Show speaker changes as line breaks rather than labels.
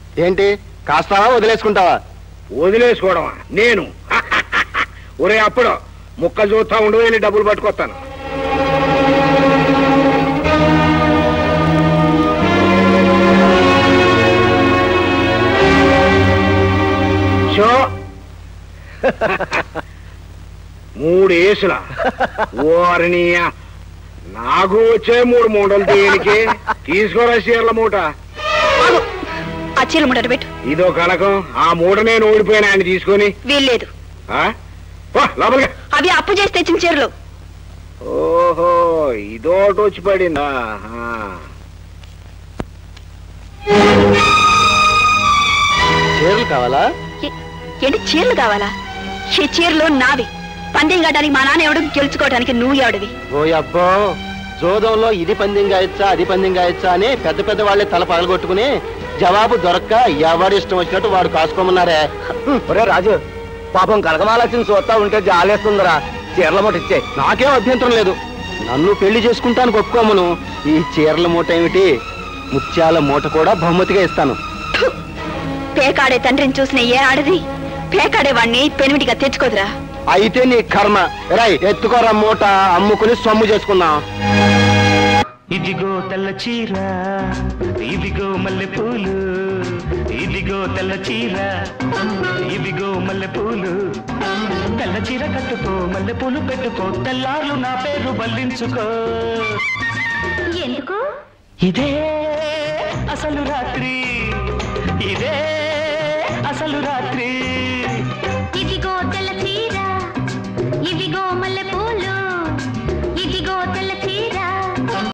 ఏంటి కాస్తావా వదిలేసుకుంటావా?
వదిలేసుకోవడమా నేను? ఒరే అప్పుడు ముక్కలు చూస్తా ఉండు, వెళ్ళి డబ్బులు పట్టుకొస్తాను. షో 3 ఏసులా ఓరిని నాకు వచ్చే 3 మూటలు దేనికి? తీసుకోరా చీరల మూట.
ఆ చీరల మూట పెట్టు.
ఇదో కలకం. ఆ మూట నేను ఓడిపోయినా ఆయన తీసుకొని
వీల్లేదు.
లోపలిగా.
అవి అప్పు చేసి తెచ్చిన చీరలు.
ఓహో ఇదోటి వచ్చి పడిందా?
చీరలు కావాలా?
ఏంటి చీరలు కావాలా? ఈ చీరలు నావి. పందెం కట్టడానికి మా నాన్న ఎవడు, గెలుచుకోవడానికి నువ్వు ఎవడివి?
ఓ అబ్బో, జోదంలో ఇది పందెం గాయచ్చా అది పందెం గాయచ్చా అని పెద్ద పెద్ద వాళ్ళే తల పగలగొట్టుకుని జవాబు దొరక్క ఎవడు ఇష్టం వచ్చినట్టు వాడు కాసుకోమన్నారే.
ఒరే రాజు, పాపం కనకమాలక్ష్మి చూస్తా ఉంటే జాలేస్తుందిరా. చీరల మూట ఇచ్చే.
నాకేం అభ్యంతరం లేదు. నన్ను పెళ్లి చేసుకుంటాను ఒప్పుకోమను. ఈ చీరల మూట ఏమిటి, ముత్యాల మూట కూడా బహుమతిగా ఇస్తాను.
పేకాడే తండ్రిని చూసిన ఏ ఆడది పేకాడే వాడిని పెనిమిటిగా తెచ్చుకోదురా.
అయితే నీ కర్మ. రై ఎత్తుకోరా మూట, అమ్ముకుని సొమ్ము చేసుకుందాం.
ఇదిగో తెల్ల చీర, ఇదిగో మల్లె పూలు, ఇదిగో తెల్ల చీర, ఇదిగో మల్లె పూలు. తెల్ల చీర కట్టుకో, మల్లె పూలు పెట్టుకో, తెల్లార్లు నా పేరు బల్లించుకో.
ఎందుకు?
ఇదే అసలు రాత్రి, ఇదే అసలు రాత్రి.